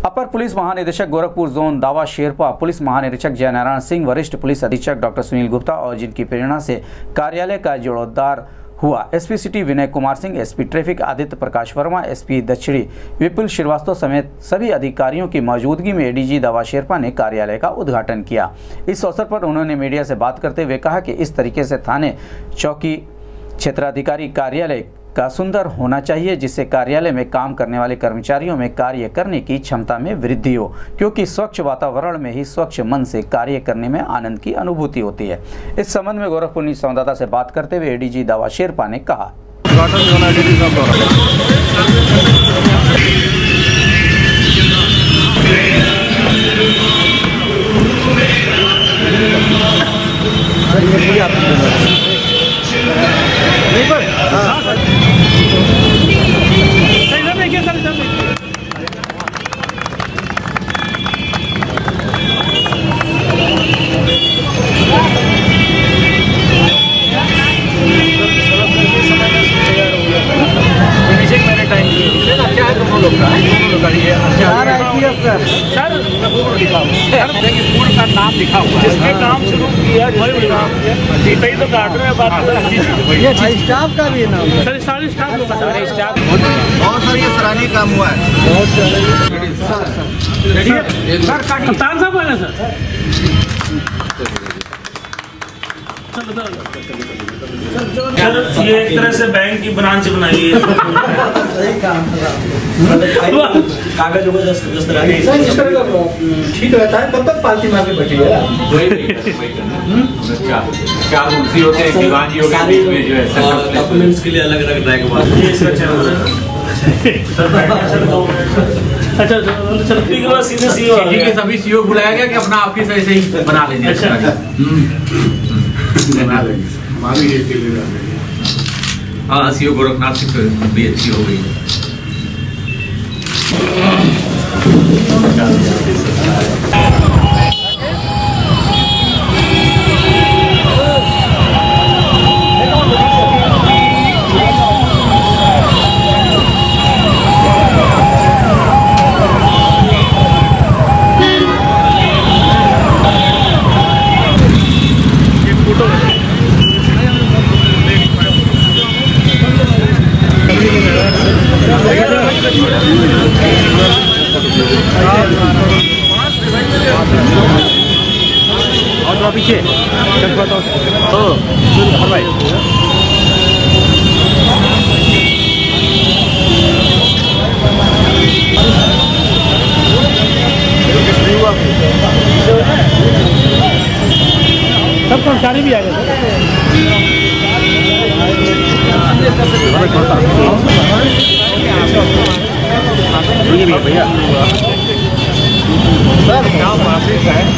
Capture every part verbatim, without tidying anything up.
अपर police महानिदेशक Gorakhpur zone दावा Sherpa, police महानिरीक्षक जयनारायण सिंह, वरिष्ठ पुलिस अधीक्षक डॉक्टर सुनील गुप्ता और जिनकी प्रेरणा से कार्यालय का जीर्णोद्धार हुआ, SP city Vinay Kumar Singh, SP traffic Aditya Prakash Verma, SP दक्षिणी विपुल श्रीवास्तव समेत सभी अधिकारियों की मौजूदगी में एडीजी दावा शेरपा ने कार्यालय का उद्घाटन किया। इस अवसर पर उन्होंने मीडिया से बात करते हुए कहा कि इस तरीके से थाने चौकी क्षेत्राधिकारी कार्यालय का सुंदर होना चाहिए, जिससे कार्यालय में काम करने वाले कर्मचारियों में कार्य करने की क्षमता में वृद्धि हो, क्योंकि स्वच्छ वातावरण में ही स्वच्छ मन से कार्य करने में आनंद की अनुभूति होती है। इस संबंध में गोरखपुर न्यूज संवाददाता से बात करते हुए एडीजी दावा शेरपा ने कहा, का नाम लिखा हुआ जिसने काम शुरू किया, जिसने तो गार्डन में बात स्टाफ का भी नाम सर, सारे स्टाफ स्टाफ बहुत सारी ये सराहनीय काम हुआ है। कप्तान साहब बोले सर, ये एक तरह से बैंक की ब्रांच बनाई है। सही काम कागज ठीक रहता है, कब तक पालती मार के बैठी है। चार कुर्सी होते हैं, दीवान जी होते हैं, बीच में जो है डॉक्यूमेंट्स के लिए अलग अलग ड्राइंग अच्छा चलो ठीक है, सीधे सीओ ठीक है, सभी सीओ बुलाया गया कि अपना ऑफिस ऐसे ही बना लेंगे। बना लेंगे हमारी ये के लिए। हाँ, सीओ गोरखनाथ की भी अच्छी हो गई है। और पीछे तो भाई सब कर्मचारी भी आ गए भैया भैया सर क्या वापिस है।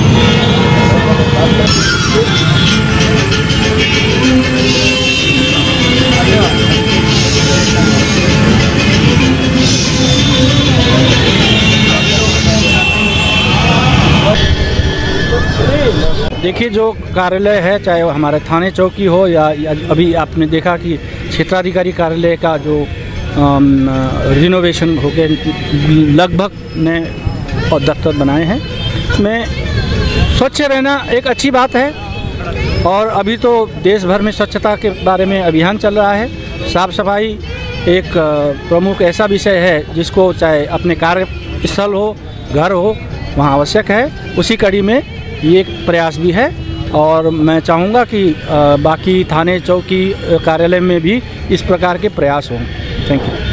देखिए, जो कार्यालय है, चाहे वो हमारे थाने चौकी हो या, या अभी आपने देखा कि क्षेत्राधिकारी कार्यालय का जो रिनोवेशन हो गए, लगभग नए और दफ्तर बनाए हैं। में स्वच्छ रहना एक अच्छी बात है, और अभी तो देश भर में स्वच्छता के बारे में अभियान चल रहा है। साफ़ सफाई एक प्रमुख ऐसा विषय है जिसको चाहे अपने कार्यस्थल हो, घर हो, वहाँ आवश्यक है। उसी कड़ी में ये एक प्रयास भी है, और मैं चाहूँगा कि बाकी थाने चौकी कार्यालय में भी इस प्रकार के प्रयास हों। Thank you.